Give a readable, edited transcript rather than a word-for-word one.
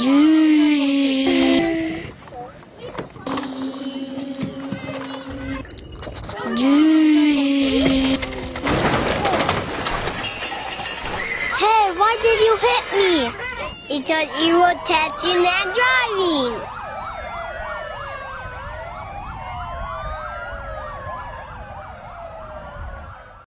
Hey, why did you hit me? Because you were catching and driving.